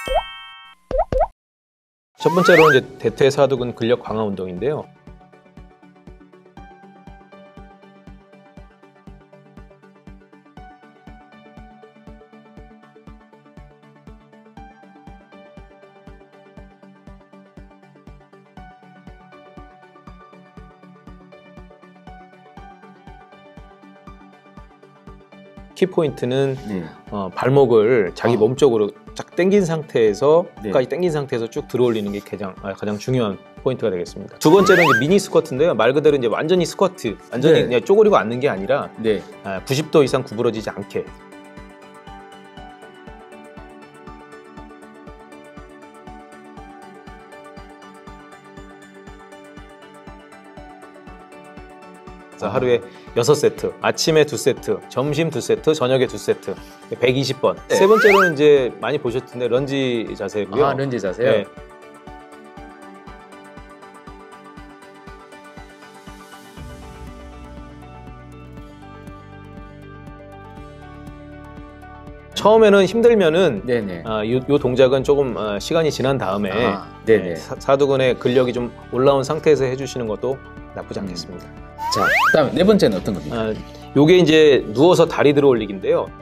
첫 번째로는 이제 대퇴사두근 근력 강화 운동인데요. 키포인트는 발목을 자기 몸 쪽으로 쫙 당긴 상태에서 끝까지 당긴 상태에서 쭉 들어올리는 게 가장 중요한 포인트가 되겠습니다. 두 번째는 이제 미니 스쿼트인데요. 말 그대로 이제 완전히 스쿼트, 완전히 그냥 쪼그리고 앉는 게 아니라 90도 이상 구부러지지 않게. 하루에 6세트, 아침에 2세트, 점심 2세트, 저녁에 2세트, 120번. 세 번째로는 이제 많이 보셨을 텐데 런지 자세고요. 아, 런지 자세요? 네. 처음에는 힘들면은 요 동작은 조금 시간이 지난 다음에 사두근의 근력이 좀 올라온 상태에서 해주시는 것도 나쁘지 않겠습니다. 자, 그다음에 네 번째는 어떤 겁니까? 요게 이제 누워서 다리 들어 올리기인데요.